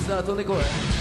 さあ飛んでこい。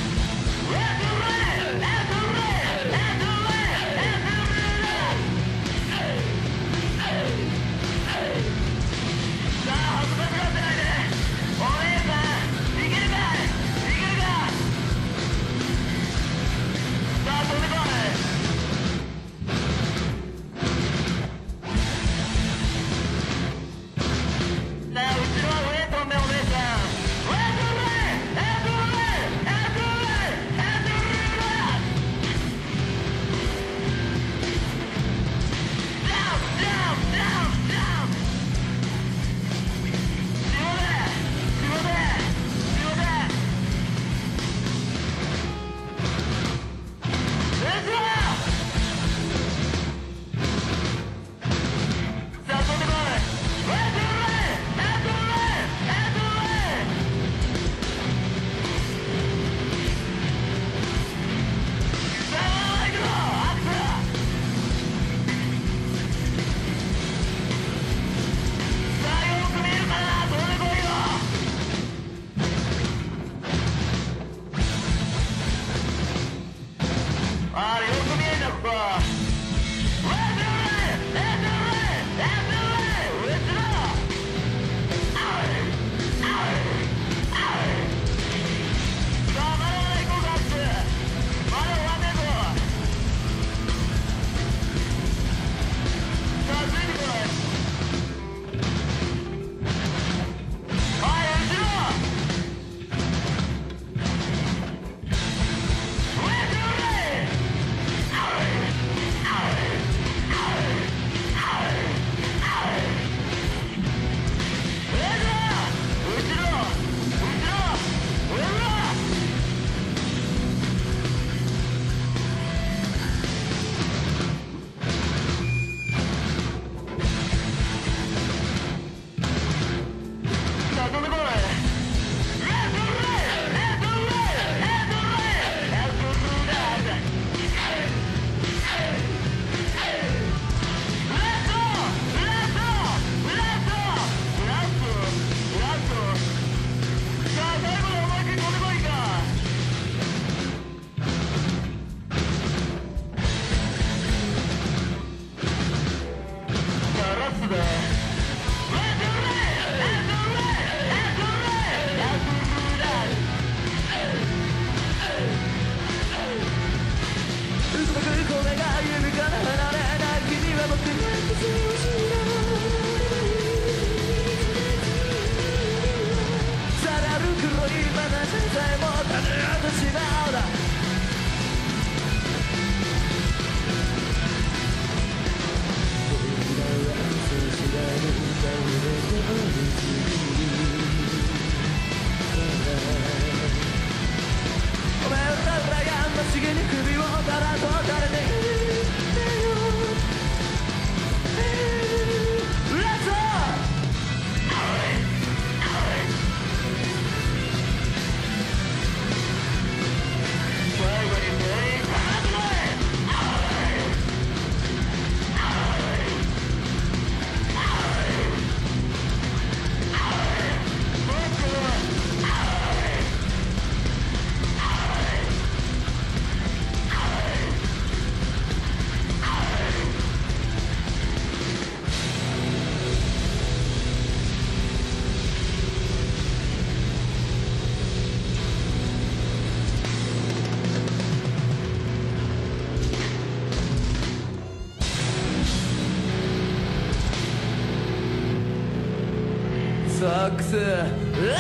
サックスラッツいけるか、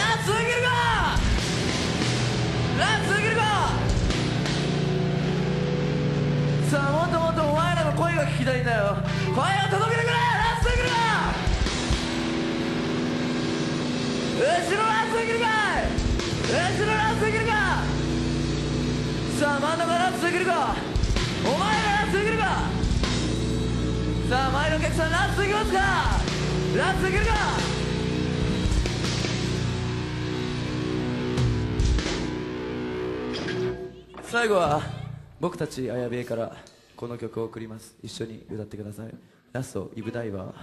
ラッツいけるか。さあもっともっとお前らの声が聞きたいんだよ。声を届けてくれ。ラッツいけるか、後ろラッツいけるかい、後ろラッツいけるか。さあ真ん中ラッツいけるか、お前らラッツいけるか。さあ前のお客さんラッツいきますか、ラッツいけるか。最後は僕たちあやべえからこの曲を送ります。一緒に歌ってください。ラストイブダイバー。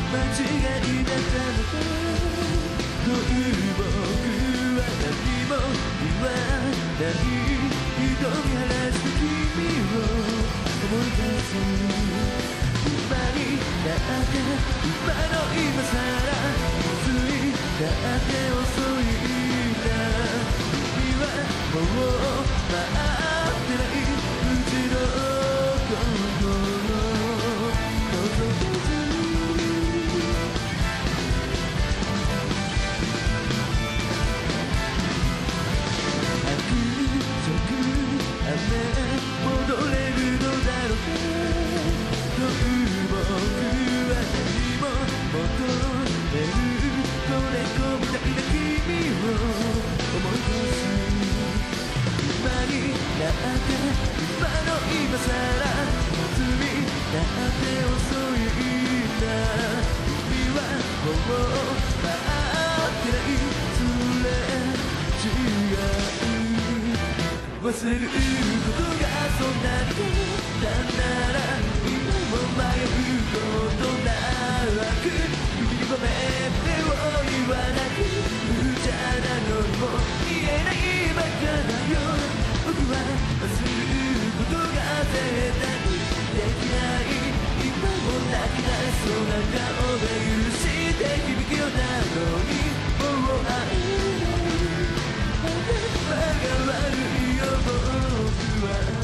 間違いだったのか僕は何も言わない瞳晴らす君を思い出す今になって今の今さらついだって遅いんだ君はもう待ってないうちの心覗けず戻れるのだろうか僕は何も求める子猫みたいな君を思い出す今になって今の今さらいつになって遅いんだ君はもう待ってないすれ違う忘れることがそんなに簡単なら今も迷うことなく君にごめんねを言わなく無茶なのにも言えないバカだよ僕は忘れることが絶対できない今も泣き出しそうな顔で許して響くようなのにもう会えない間が悪いよ僕は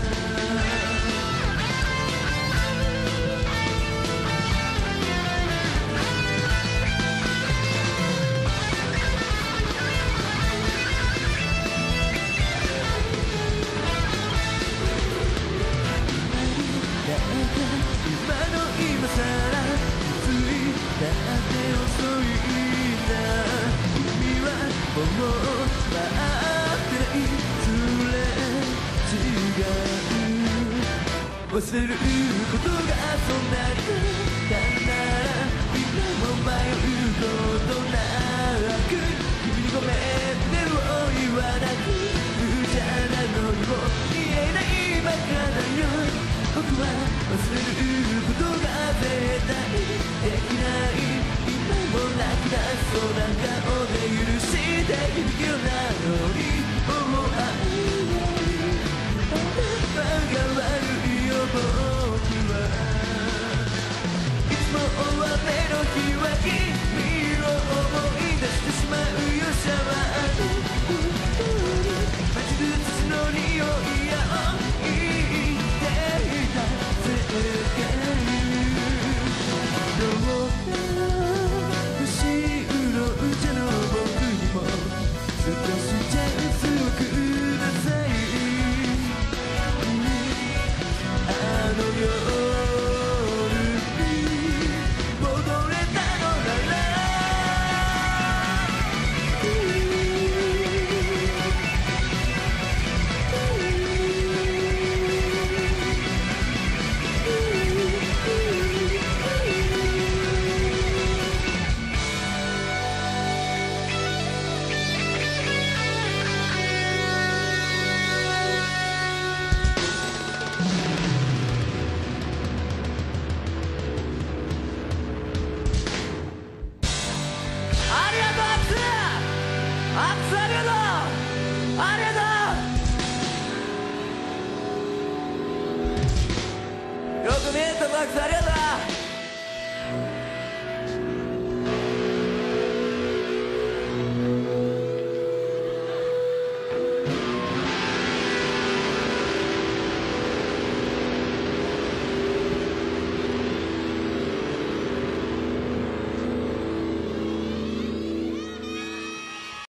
今の今さらついだって遅いんだ君はもう待ってないすれ違う忘れることがそんなに簡単なら今も迷うことなく君にごめんねを言わなく無茶なのにも言えないバカだよ僕は忘れることが絶対できない今も泣き出しそうな顔で許して響くようなのにもう会えない間が悪いよ僕はいつも大雨の日は君を思い出してしまうよシャワーの街ずつの匂いやよく見えたバックスありがとう